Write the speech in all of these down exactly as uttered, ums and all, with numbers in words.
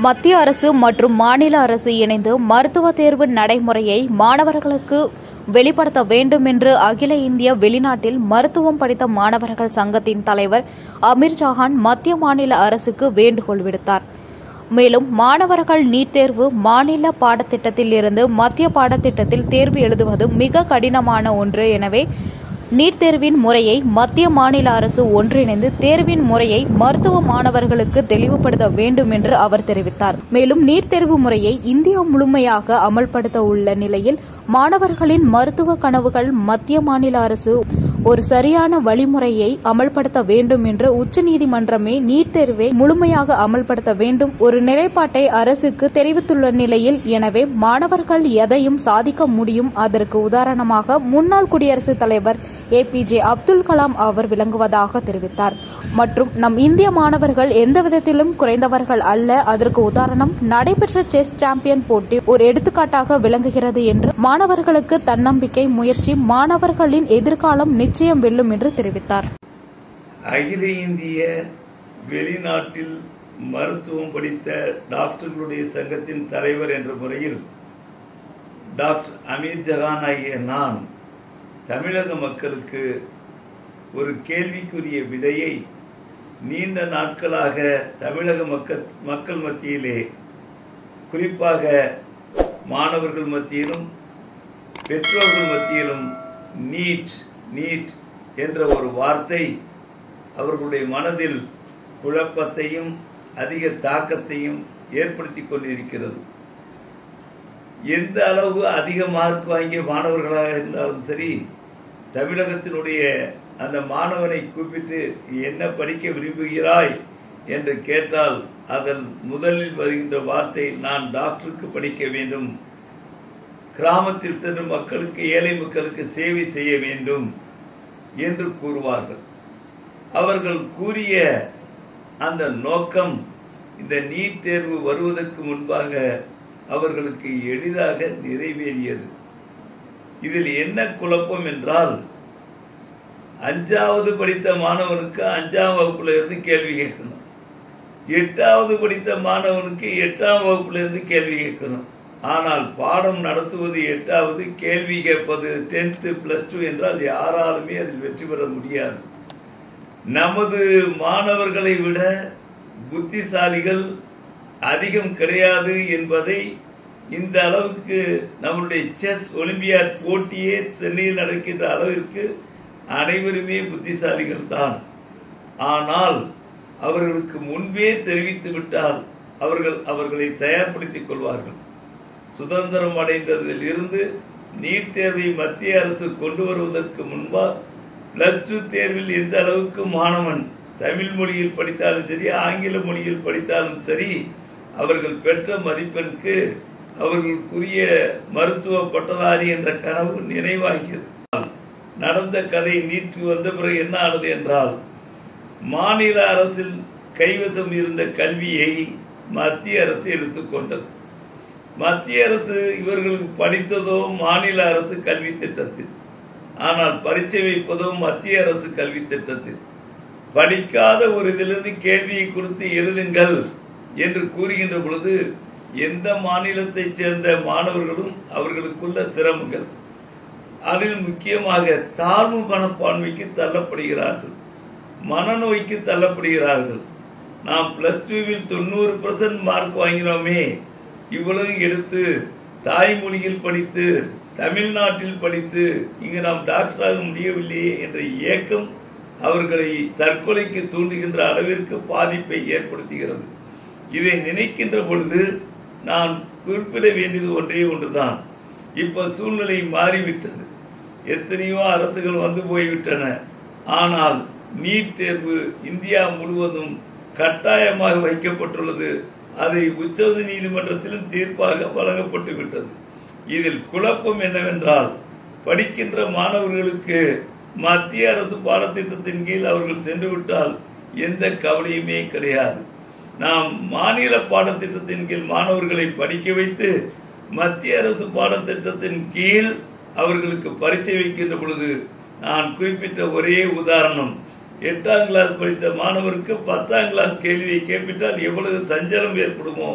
மத்திய அரசு மற்றும் மாநில அரசு இணைந்து மருத்துவ தேர்வு நடைமுறையை மாணவர்களுக்கு வெளிப்படுத்த வேண்டும் என்று அகில இந்திய வெளிநாட்டில் மருத்துவம் படித்த மாணவர்கள் சங்கத்தின் தலைவர் அமீர் ஜஹான் மத்திய மாநில அரசுக்கு வேண்டுகோள் விடுத்தார். மேலும் மாணவர்கள் நீட் தேர்வு மாநில பாடத்திட்டத்தில் இருந்து மத்திய பாடத்திட்டத்தில் தேர்வு எழுதுவது மிக கடினமான ஒன்று. எனவே நீட் தேர்வின் முறையை மத்திய மாநில அரசு ஒன்றிணைந்து தேர்வின் முறையை மருத்துவ மாணவர்களுக்கு தெளிவுபடுத்த வேண்டும் என்று அவர் தெரிவித்தார். மேலும் நீட் தேர்வு முறையை இந்தியா முழுமையாக அமல்படுத்த உள்ள நிலையில் மாணவர்களின் மருத்துவ கனவுகள் மத்திய மாநில அரசு ஒரு சரியான வழிமுறையை அமல்படுத்த வேண்டும் என்று உச்சநீதிமன்றமே நீட் தேர்வை முழுமையாக அமல்படுத்த வேண்டும் ஒரு நிலைப்பாட்டை அரசுக்கு தெரிவித்துள்ள நிலையில், எனவே மாணவர்கள் எதையும் சாதிக்க முடியும். அதற்கு உதாரணமாக முன்னாள் குடியரசுத் தலைவர் A P J Abdul Kalam அவர் விளங்குவதாக தெரிவித்தார். மற்றும் நம் இந்திய மாணவர்கள் எந்த விதத்திலும் குறைந்தவர்கள் அல்ல. அதற்கு உதாரணம் நடைபெற்ற செஸ் சாம்பியன் போட்டி ஒரு எடுத்துக்காட்டாக விளங்குகிறது என்று மாணவர்களுக்கு தன்னம்பிக்கை முயற்சி மாணவர்களின் எதிர்காலம் நிச்சயம் வெல்லும் என்று தெரிவித்தார். அகில இந்திய வெளிநாட்டில் மருத்துவம் படித்த டாக்டர்களுடைய சங்கத்தின் தலைவர் என்ற முறையில் டாக்டர் அமீர் ஜஹான் ஆகிய நான் தமிழக மக்களுக்கு ஒரு கேள்விக்குரிய விடையை நீண்ட நாட்களாக தமிழக மக்கள் மக்கள் மத்தியிலே, குறிப்பாக மாணவர்கள் மத்தியிலும் பெற்றோர்கள் மத்தியிலும் நீட் நீட் என்ற ஒரு வார்த்தை அவர்களுடைய மனதில் குழப்பத்தையும் அதிக தாக்கத்தையும் ஏற்படுத்தி கொண்டிருக்கிறது. எந்த அளவு அதிக மார்க் வாங்கிய மாணவர்களாக இருந்தாலும் சரி, தமிழகத்தினுடைய அந்த மாணவனை கூப்பிட்டு என்ன படிக்க விரும்புகிறாய் என்று கேட்டால் அதன் முதலில் வருகின்ற வார்த்தை நான் டாக்டருக்கு படிக்க வேண்டும், கிராமத்தில் சென்று மக்களுக்கு ஏழை மக்களுக்கு சேவை செய்ய வேண்டும் என்று கூறுவார்கள். அவர்கள் கூறிய அந்த நோக்கம் இந்த நீட் தேர்வு வருவதற்கு முன்பாக அவர்களுக்கு எளிதாக நிறைவேறியது. இதில் என்ன குழப்பம் என்றால், அஞ்சாவது படித்த மாணவனுக்கு அஞ்சாம் வகுப்புல இருந்து கேள்வி கேட்கணும், எட்டாவது படித்த மாணவனுக்கு எட்டாம் வகுப்புல இருந்து கேள்வி கேட்கணும். ஆனால் பாடம் நடத்துவது எட்டாவது, கேள்வி கேட்பது டென்த்து பிளஸ் டூ என்றால் யாராலுமே அதில் வெற்றி பெற முடியாது. நமது மாணவர்களை விட புத்திசாலிகள் அதிகம் கிடையாது என்பதை இந்த அளவுக்கு நம்முடைய செஸ் ஒலிம்பியாட் போட்டியே சென்னையில் நடக்கின்ற அளவிற்கு அனைவருமே புத்திசாலிகள் தான். ஆனால் அவர்களுக்கு முன்பே தெரிவித்து விட்டால் அவர்கள் அவர்களை தயார்படுத்திக் கொள்வார்கள். சுதந்திரம் அடைந்ததில் இருந்து நீட் தேர்வை மத்திய அரசு கொண்டு வருவதற்கு முன்பா பிளஸ் டூ தேர்வில் எந்த அளவுக்கு மாணவன் தமிழ் மொழியில் படித்தாலும் சரி, ஆங்கில மொழியில் படித்தாலும் சரி, அவர்கள் பெற்ற மதிப்பெண்ணுக்கு அவர்களுக்குரிய மருத்துவ பட்டதாரி என்ற கனவு நினைவாகியது. நடந்த கதை நீட்டு வந்த பிறகு என்ன ஆனது என்றால், மாநில அரசில் கைவசம் இருந்த கல்வியை மத்திய அரசு எடுத்துக்கொண்டது. மத்திய அரசு இவர்களுக்கு படித்ததோ மாநில அரசு கல்வி திட்டத்தில், ஆனால் பரீட்சை வைப்பதோ மத்திய அரசு கல்வி திட்டத்தில். படிக்காத ஒரு இதிலிருந்து கேள்வியை கொடுத்து எழுதுங்கள் என்று கூறுகின்ற பொழுது எந்த மாநிலத்தைச் சேர்ந்த மாணவர்களும் அவர்களுக்குள்ள சிரமங்கள், அதில் முக்கியமாக தாழ்வு மனப்பான்மைக்கு தள்ளப்படுகிறார்கள், மனநோய்க்கு தள்ளப்படுகிறார்கள். நாம் பிளஸ் டூவில் தொண்ணூறு பர்சன்ட் மார்க் வாங்கினோமே, இவ்வளவு எடுத்து தாய்மொழியில் படித்து தமிழ்நாட்டில் படித்து இங்கு நாம் டாக்டராக முடியவில்லையே என்ற ஏக்கம் அவர்களை தற்கொலைக்கு தூண்டுகின்ற அளவிற்கு பாதிப்பை ஏற்படுத்துகிறது. இதை நினைக்கின்ற பொழுது நான் குறிப்பிட வேண்டியது ஒன்றே ஒன்றுதான். இப்போ சூழ்நிலை மாறிவிட்டது, எத்தனையோ அரசுகள் வந்து போய்விட்டன. ஆனால் நீட் தேர்வு இந்தியா முழுவதும் கட்டாயமாக வைக்கப்பட்டுள்ளது. அதை உச்ச நீதிமன்றத்திலும் தீர்ப்பாக வழங்கப்பட்டு விட்டது. இதில் குழப்பம் என்னவென்றால், படிக்கின்ற மாணவர்களுக்கு மத்திய அரசு பாடத்திட்டத்தின் கீழ் அவர்கள் சென்று விட்டால் எந்த கவலையுமே கிடையாது. நாம் மாநில பாடத்திட்டத்தின் கீழ் மாணவர்களை படிக்க வைத்து மத்திய அரசு பாடத்திட்டத்தின் கீழ் அவர்களுக்கு பரீட்சை வைக்கின்ற பொழுது நான் குறிப்பிட்ட ஒரே உதாரணம், எட்டாம் கிளாஸ் படித்த மாணவருக்கு பத்தாம் கிளாஸ் கேள்வியை கேட்பிட்டால் எவ்வளவு சஞ்சலம் ஏற்படுமோ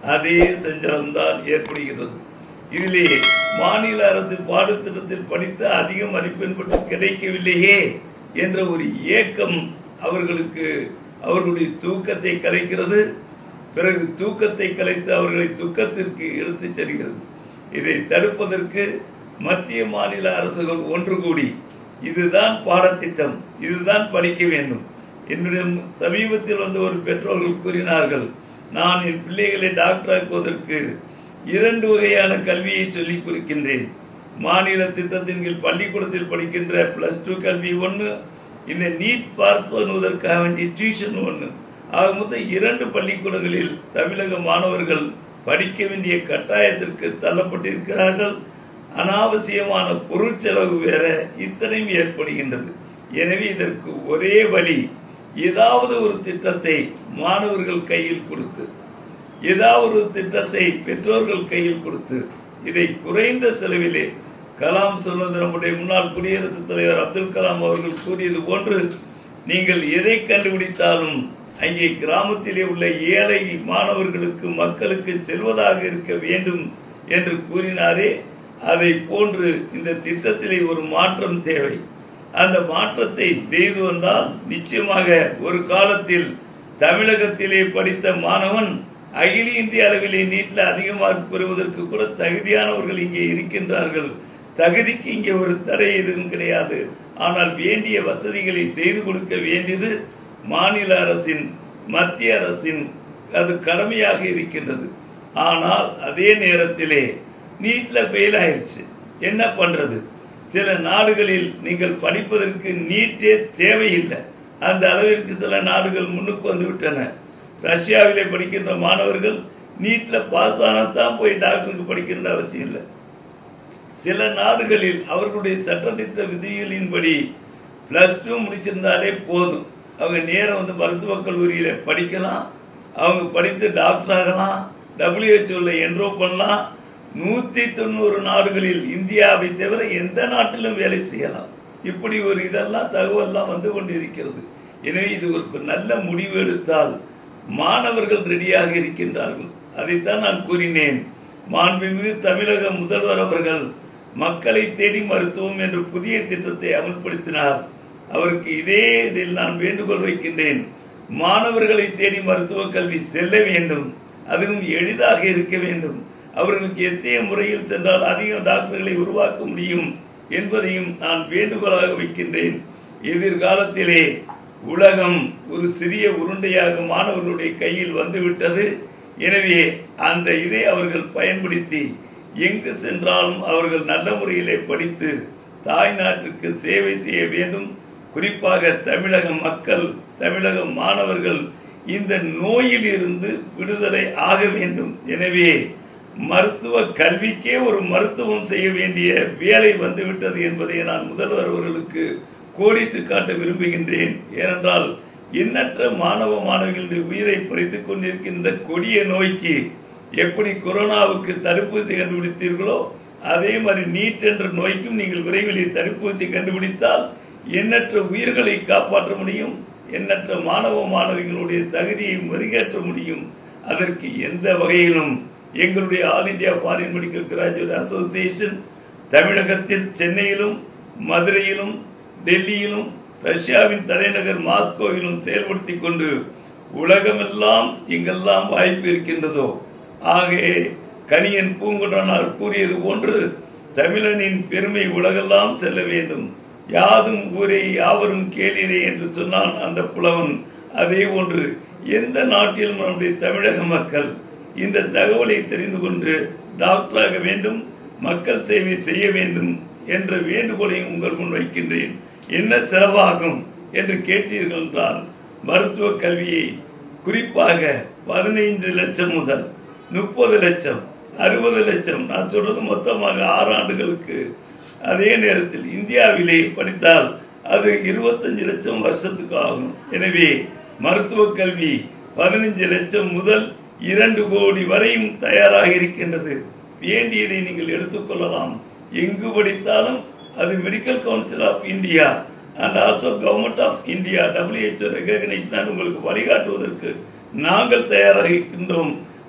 அதே சஞ்சலம்தான் ஏற்படுகிறது. இதிலே மாநில அரசு பாடத்திட்டத்தில் படித்த அதிக மதிப்பெண் பெற்று கிடைக்கவில்லையே என்ற ஒரு ஏக்கம் அவர்களுக்கு அவர்களுடைய தூக்கத்தை கலைக்கிறது. பிறகு தூக்கத்தை கலைத்து அவர்களை துக்கத்திற்கு எடுத்துச் செல்கிறது. இதை தடுப்பதற்கு மத்திய மாநில அரசுகள் ஒன்று கூடி இதுதான் பாடத்திட்டம், இதுதான் படிக்க வேண்டும். என்னிடம் சமீபத்தில் வந்து ஒரு பெற்றோர்கள் கூறினார்கள், நான் என் பிள்ளைகளை டாக்டர் ஆக்குவதற்கு இரண்டு வகையான கல்வியை சொல்லிக் கொடுக்கின்றேன். மாநில திட்டத்தின் கீழ் பள்ளிக்கூடத்தில் படிக்கின்ற பிளஸ் டூ கல்வி ஒன்று, இந்த நீட் பாஸ் பண்ணுவதற்காக வேண்டிய டியூஷன் ஒன்று. ஆக மொத்தம் இரண்டு பள்ளிக்கூடங்களில் தமிழக மாணவர்கள் படிக்க வேண்டிய கட்டாயத்திற்கு தள்ளப்பட்டிருக்கிறார்கள். அனாவசியமான பொருள் செலவு வேற இத்தனையும் ஏற்படுகின்றது. எனவே இதற்கு ஒரே வழி, ஏதாவது ஒரு திட்டத்தை மாணவர்கள் கையில் கொடுத்து, ஏதாவது ஒரு திட்டத்தை பெற்றோர்கள் கையில் கொடுத்து, இதை குறைந்த செலவிலே கலாம் சொன்னது நம்முடைய முன்னாள் குடியரசுத் தலைவர் அப்துல் கலாம் அவர்கள் கூறியது போன்று, நீங்கள் எதை கண்டுபிடித்தாலும் அங்கே கிராமத்திலே உள்ள ஏழை மாணவர்களுக்கு மக்களுக்கு செல்வதாக இருக்க வேண்டும் என்று கூறினாரே, அதை போன்று இந்த திட்டத்திலே ஒரு மாற்றம் தேவை. அந்த மாற்றத்தை செய்து வந்தால் நிச்சயமாக ஒரு காலத்தில் தமிழகத்திலே படித்த மாணவன் அகில இந்திய அளவிலே நீட்டில் அதிக மார்க் பெறுவதற்கு கூட தகுதியானவர்கள் இங்கே இருக்கின்றார்கள். தகுதிக்கு இங்கே ஒரு தடை எதுவும் கிடையாது. ஆனால் வேண்டிய வசதிகளை செய்து கொடுக்க வேண்டியது மாநில அரசின், மத்திய அரசின் அது கடமையாக இருக்கின்றது. ஆனால் அதே நேரத்திலே நீட்ல ஃபெயில் ஆயிடுச்சு, என்ன பண்றது? சில நாடுகளில் நீங்கள் படிப்பதற்கு நீட்டே தேவையில்லை, அந்த அளவிற்கு சில நாடுகள் முன்னுக்கு வந்து விட்டன. ரஷ்யாவிலே படிக்கின்ற மாணவர்கள் நீட்ல பாஸ் ஆனால் போய் டாக்டருக்கு படிக்கின்ற அவசியம் இல்லை. சில நாடுகளில் அவர்களுடைய சட்டத்திட்ட விதிகளின்படி பிளஸ் டூ முடிச்சிருந்தாலே போதும், அவங்க நேரம் வந்து மருத்துவக் கல்லூரியில படிக்கலாம், அவங்க படித்து டாக்டர் ஆகலாம், டபிள்யூஹெச்ஓல என்ரோ பண்ணலாம். நூத்தி தொண்ணூறு நாடுகளில் இந்தியாவை தவிர எந்த நாட்டிலும் வேலை செய்யலாம். இப்படி ஒரு இதெல்லாம் தகவல்லாம் வந்து கொண்டு இருக்கிறது. எனவே இது ஒரு நல்ல முடிவு எடுத்தால் மாணவர்கள் ரெடியாக இருக்கின்றார்கள். அதைத்தான் நான் கூறினேன். மாண்புமிகு தமிழக முதல்வர் அவர்கள் மக்களை தேடி மருத்துவம் என்ற புதிய திட்டத்தை அமல்படுத்தினார். அவருக்கு இதே இதில் நான் வேண்டுகோள் வைக்கின்றேன், மாணவர்களை தேடி மருத்துவ கல்வி செல்ல வேண்டும், அதுவும் எளிதாக இருக்க வேண்டும். அவர்களுக்கு எத்தகைய முறையில் சென்றால் அதிக டாக்டர்களை உருவாக்க முடியும் என்பதையும் நான் வேண்டுகோளாக வைக்கின்றேன். எதிர்காலத்திலே உலகம் ஒரு சிறிய உருண்டையாக மாணவர்களுடைய கையில் வந்துவிட்டது. எனவே அந்த இதை அவர்கள் பயன்படுத்தி எங்கு சென்றாலும் அவர்கள் நல்ல முறையிலே படித்து தாய் நாட்டுக்கு சேவை செய்ய வேண்டும். குறிப்பாக தமிழக மக்கள், தமிழக மாணவர்கள் இந்த நோயில் இருந்து விடுதலை ஆக வேண்டும். எனவே மருத்துவ கல்விக்கே ஒரு மருத்துவம் செய்ய வேண்டிய வேலை வந்துவிட்டது என்பதை நான் முதல்வர் அவர்களுக்கு கோடிட்டு காட்ட விரும்புகின்றேன். ஏனென்றால் எண்ணற்ற மாணவ மாணவிகளுடைய உயிரை பறித்துக் கொண்டிருக்கின்ற கொடிய நோய்க்கு எப்படி கொரோனாவுக்கு தடுப்பூசி கண்டுபிடித்தீர்களோ அதே மாதிரி நீட் என்ற நோய்க்கும் நீங்கள் விரைவில் தடுப்பூசி கண்டுபிடித்தால் எண்ணற்ற உயிர்களை காப்பாற்ற முடியும், எண்ணற்ற மாணவ மாணவிகளுடைய தகுதியை மெருகேற்ற முடியும். அதற்கு எந்த வகையிலும் எங்களுடைய All India Foreign Medical Graduate Association தமிழகத்தில் சென்னையிலும் மதுரையிலும் டெல்லியிலும் ரஷ்யாவின் தலைநகர் மாஸ்கோவிலும் செயல்படுத்தி கொண்டு உலகமெல்லாம் எங்கெல்லாம் வாய்ப்பு இருக்கின்றதோ, ஆகவே கணியன் பூங்குன்றனார் கூறியது போன்று தமிழனின் பெருமை உலகெல்லாம் செல்ல வேண்டும். யாதும் ஊரே யாவரும் கேளீரே என்று சொன்னான் அந்த புலவன். அதே போன்று எந்த நாட்டிலும் நம்முடைய தமிழக மக்கள் இந்த தகவலை தெரிந்து கொண்டு டாக்டராக வேண்டும், மக்கள் சேவை செய்ய வேண்டும் என்ற வேண்டுகோளையும் உங்கள் முன் வைக்கின்றேன். என்ன செலவாகும் என்று கேட்டீர்கள் என்றால், மருத்துவ கல்வியை குறிப்பாக பதினைந்து லட்சம் முதல் முப்பது லட்சம் அறுபது லட்சம், நான் சொல்றது மொத்தமாக ஆறு ஆண்டுகளுக்கு. அதே நேரத்தில் இந்தியாவிலே படித்தால் அது இருபத்தஞ்சு லட்சம் வருஷத்துக்கு ஆகும். எனவே மருத்துவ கல்வி பதினைஞ்சு லட்சம் முதல் இரண்டு கோடி வரையும் தயாராக இருக்கின்றது. வேண்டியதை நீங்கள் எடுத்துக்கொள்ளலாம். எங்கு படித்தாலும் அது Medical Council of India and also Government of India W H O recognition உங்களுக்கு வழிகாட்டுவதற்கு நாங்கள் தயாராக இருக்கின்றோம்.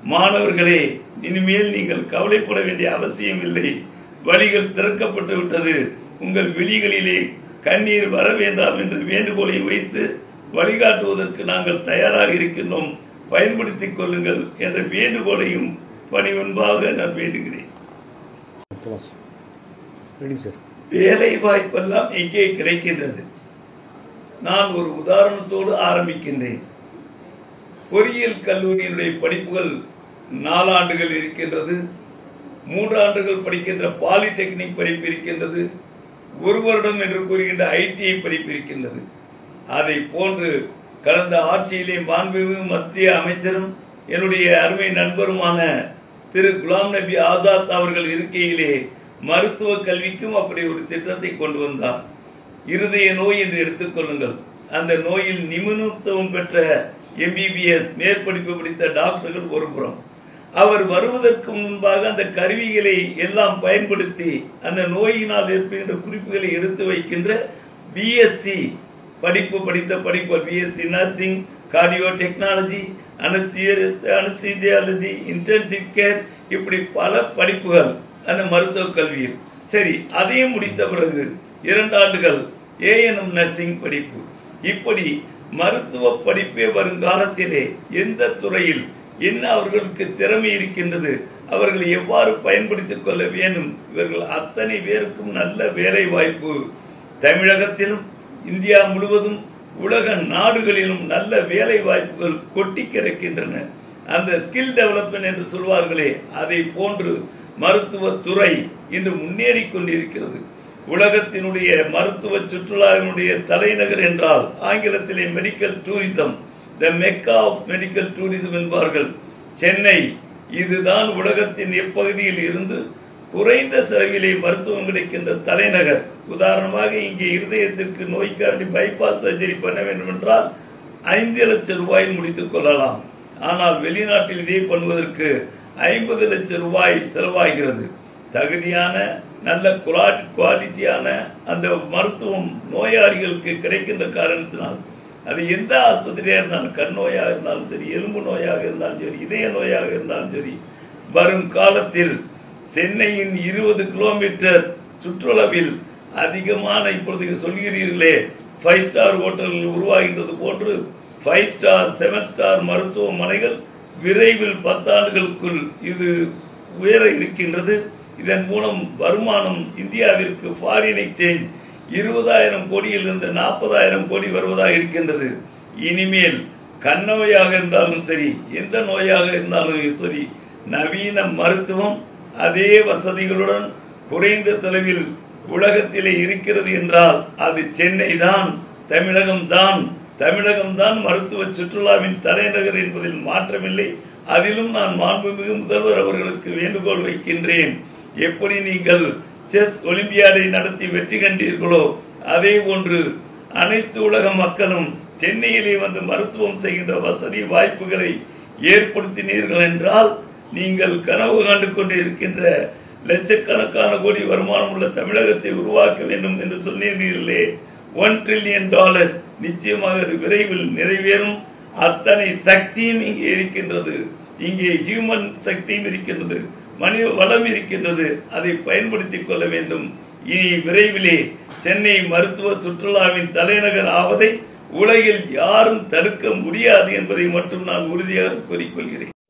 மாணவர்களே, இனிமேல் நீங்கள் கவலைப்பட வேண்டிய அவசியம் இல்லை. வழிகள் திறக்கப்பட்டு விட்டது. உங்கள் விழிகளிலே கண்ணீர் வர வேண்டாம் என்று வேண்டுகோளை வைத்து வழிகாட்டுவதற்கு நாங்கள் தயாராக இருக்கின்றோம். பயன்படுத்திக் கொள்ளுங்கள் என்ற வேண்டுகோளையும் பணிவன்பாக நான் வேண்டுகிறேன். வேலை வாய்ப்பெல்லாம் எங்கே கிடைக்கின்றது? நான் ஒரு உதாரணத்தோடு ஆரம்பிக்கின்றேன். பொறியியல் கல்லூரியினுடைய படிப்புகள் நாலாண்டுகள் இருக்கின்றது. மூன்று ஆண்டுகள் படிக்கின்ற பாலிடெக்னிக் படிப்பு இருக்கின்றது. ஒரு வருடம் என்று கூறுகின்ற ஐடிஐ படிப்பு இருக்கின்றது. அதை போன்று கடந்த ஆட்சியிலே மாண்புமிகு மத்திய அமைச்சரும் என்னுடைய அருமை நண்பருமான திரு குலாம் நபி ஆசாத் அவர்கள் இருக்கையிலே மருத்துவ கல்விக்கும் அப்படி ஒரு திட்டத்தை கொண்டு வந்தார். இருதய நோய் என்று எடுத்துக்கொள்ளுங்கள். அந்த நோயில் நிபுணத்துவம் பெற்ற எம்பிபிஎஸ் மேற்படிப்பு படித்த டாக்டர்கள் ஒரு புறம், அவர் வருவதற்கு முன்பாக அந்த கருவிகளை எல்லாம் பயன்படுத்தி அந்த நோயினால் ஏற்படுகின்ற குறிப்புகளை எடுத்து வைக்கின்ற பிஎஸ்சி படிப்பு படித்த படிப்பு, B Sc nursing, cardio technology, anaesthesiology, intensive care, இப்படி பல படிப்புகள் அந்த மருத்துவ கல்வியில். சரி, அதையும் முடித்த பிறகு இரண்டு ஆண்டுகள் ஏஎன்எம் நர்சிங் படிப்பு. இப்படி மருத்துவ படிப்பே வருங்காலத்திலே எந்த துறையில் என்ன அவர்களுக்கு திறமை இருக்கின்றது, அவர்கள் எவ்வாறு பயன்படுத்திக் கொள்ள வேண்டும், இவர்கள் அத்தனை பேருக்கும் நல்ல வேலை வாய்ப்பு தமிழகத்திலும் இந்தியா முழுவதும் உலக நாடுகளிலும் நல்ல வேலை வாய்ப்புகள் கொட்டி கிடக்கின்றன. அந்த ஸ்கில் டெவலப்மெண்ட் என்று சொல்வார்களே, அதை போன்று மருத்துவத்துறை இன்று முன்னேறி கொண்டிருக்கிறது. உலகத்தினுடைய மருத்துவ சுற்றுலாவினுடைய தலைநகர் என்றால் ஆங்கிலத்திலே medical tourism, the Mecca of medical tourism என்பார்கள் சென்னை. இதுதான் உலகத்தின் எப்பகுதியில் இருந்து குறைந்த செலவிலே மருத்துவம் கிடைக்கின்ற தலைநகர். உதாரணமாக இங்கே இருதயத்திற்கு நோய்க்காண்டி பைபாஸ் சர்ஜரி பண்ண வேண்டும் என்றால் ஐந்து லட்சம் ரூபாயில் முடித்துக் கொள்ளலாம். ஆனால் வெளிநாட்டில் இதே பண்ணுவதற்கு ஐம்பது லட்சம் ரூபாய் செலவாகிறது. தகுதியான நல்ல குவாலிட்டியான அந்த மருத்துவம் நோயாளிகளுக்கு கிடைக்கின்ற காரணத்தினால் அது எந்த ஆஸ்பத்திரியாக இருந்தாலும், கண் நோயாக இருந்தாலும் சரி, எலும்பு நோயாக இருந்தாலும் சரி, இதய நோயாக இருந்தாலும் சரி, வரும் காலத்தில் சென்னையின் இருபது கிலோமீட்டர் சுற்றளவில் அதிகமான, இப்பொழுது சொல்கிறீர்களே ஃபைவ் ஸ்டார் ஹோட்டல்கள் உருவாகின்றது போன்று ஃபைவ் ஸ்டார் செவன் ஸ்டார் மருத்துவமனைகள் விரைவில் பத்தாண்டுகளுக்குள் இது உயர இருக்கின்றது. இதன் மூலம் வருமானம் இந்தியாவிற்கு ஃபாரின் எக்ஸ்சேஞ்ச் இருபதாயிரம் கோடியிலிருந்து நாற்பதாயிரம் கோடி வருவதாக இருக்கின்றது. இனிமேல் கண் நோயாக இருந்தாலும் சரி, எந்த நோயாக இருந்தாலும் சரி, நவீன மருத்துவம் அதே வசதிகளுடன் குறைந்த செலவில் உலகத்திலே இருக்கிறது என்றால் அது சென்னை தான், தமிழகம் தான். தமிழகம் தான் மருத்துவ சுற்றுலாவின் தலைநகர் என்பதில் மாற்றமில்லை. அதிலும் நான் மாண்புமிகு முதல்வர் அவர்களுக்கு வேண்டுகோள் வைக்கின்றேன். எப்படி நீங்கள் செஸ் ஒலிம்பியாடை நடத்தி வெற்றி கண்டீர்களோ அதே போன்று அனைத்து உலக மக்களும் சென்னையிலே வந்து மருத்துவம் செய்கின்ற வசதி வாய்ப்புகளை ஏற்படுத்தினீர்கள் என்றால் நீங்கள் கனவு கண்டு கொண்டு இருக்கின்ற லட்சக்கணக்கான கோடி வருமானம் உள்ள தமிழகத்தை உருவாக்க வேண்டும் என்று சொன்னீர்களே, ஒன் ட்ரில்லியன் டாலர் நிச்சயமாக அது விரைவில் நிறைவேறும். அத்தனை சக்தியும் இங்கே இருக்கின்றது. இங்கே ஹியூமன் சக்தியும் இருக்கின்றது, மனித வளம் இருக்கின்றது. அதை பயன்படுத்திக் கொள்ள வேண்டும். இனி விரைவிலே சென்னை மருத்துவ சுற்றுலாவின் தலைநகர் ஆவதை உலகில் யாரும் தடுக்க முடியாது என்பதை மட்டும் நான் உறுதியாக கூறிக்கொள்கிறேன்.